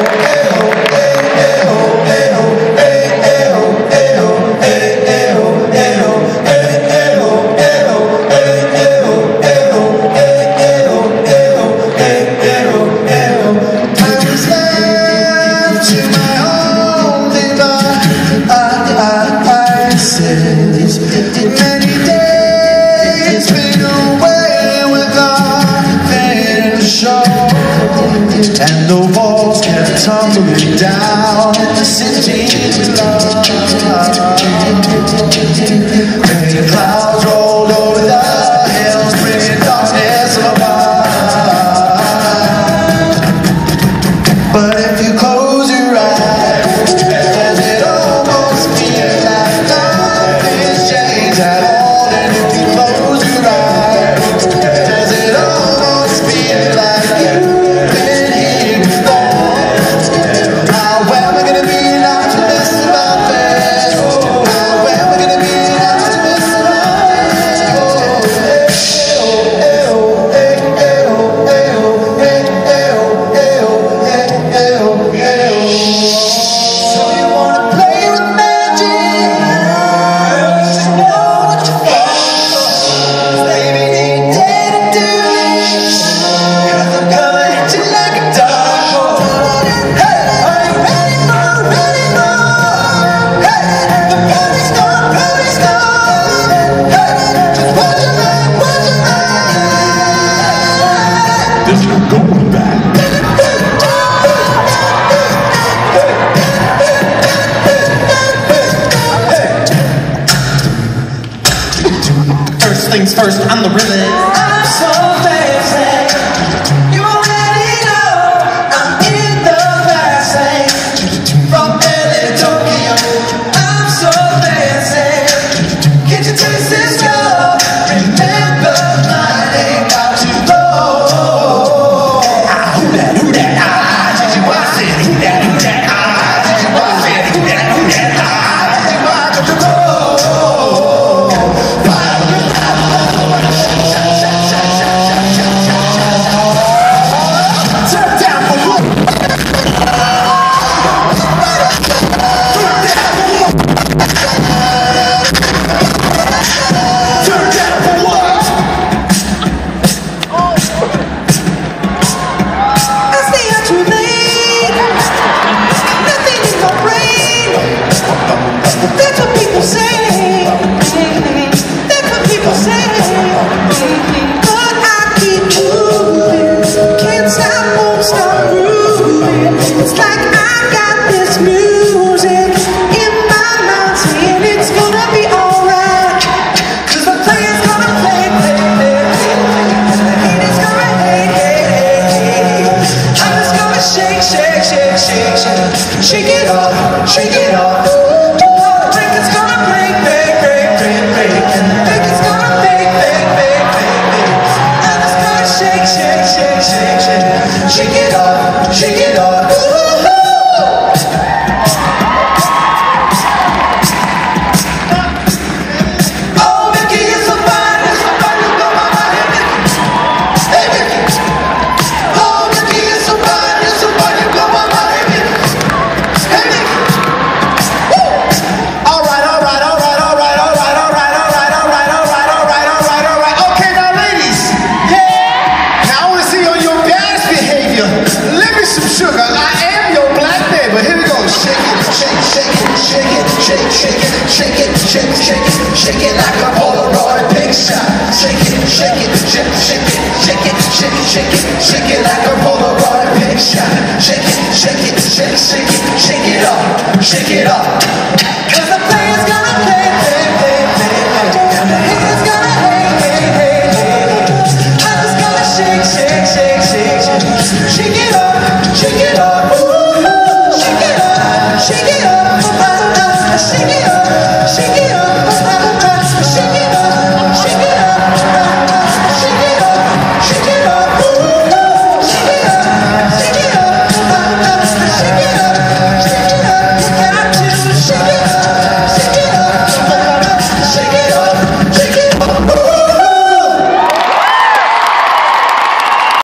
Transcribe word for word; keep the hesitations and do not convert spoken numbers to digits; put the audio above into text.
And the walls kept tumbling down in the city below. Rain clouds rolled over the hills, bringing darkness above. But if you close your eyes, does it almost feel like nothing's changed at all? And if you close your eyes, does it almost feel like you've been here before? How well we're gonna be an optimist about this? How well we're gonna be an optimist about this? Oh, eh, oh, eh, eh, oh, eh, oh, eh, eh, oh, eh, oh, eh, eh, oh, eh, oh. So you wanna play with magic? You should know what you're for. Baby, ain't dead to do it. 'Cause I'm gonna hit you like a dog. Hey, are you ready for, ready for? Hey, the party's gone, party's gone. Hey, just watch your mind, watch your mind. This will go back. First things first, I'm the realest. I'm so fancy. You already know I'm in the fast lane. From L A to Tokyo, I'm so fancy. Get your taste go. Remember my name, got to go. Ah, who that, who that, ah, did you watch it? Who that, who that, ah, did you watch it? Who that, who that, ah, did you watch it? Go. Turn down for what? Turn down for what? I stay out too late. Nothing in my brain. That's what people say. That's what people say. But I keep moving. Can't stop, won't stop grooving. It's like I got this music in my mind saying it's gonna be alright. 'Cause the player's gonna play, play, play, play. The haters gonna hate, hate, hate, hate. I'm just gonna shake, shake, shake, shake, shake. Shake it off, shake it off. The record's gonna break, break, break, break, break. And the record's gonna break, break, break, break, break. I'm just gonna shake, shake, shake, shake, shake. Shake it off, shake it off. Ooh-hoo. Oh, Mickey, you're so fine, you're so fine, you blow my mind. Hey, Mickey. Oh, Mickey, you're so fine, you're so fine, you blow my mind. Hey, Mickey. Woo. All right, all right, all right, all right, all right, all right, all right, all right, all right, all right, all right, all right. Okay, now, ladies. Yeah. Now I want to see on your best behavior. Let me some sugar. I am your black neighbor. Here we go. Shake it, shake, shake it, shake it, shake, shake it, shake it, shake, shake it, shake it like a Polaroid picture. Shake it, shake it, shake, shake it, shake it, shake, shake it, shake it like a Polaroid picture. Shake it, shake it, shake, shake it, shake it up, shake it up. 'Cause the player's gonna play, play, play, play, play. And the haters gonna hate, hate, hate, hate. I'm just gonna shake, shake, shake, shake, shake. Shake it up, shake it up. Ooh.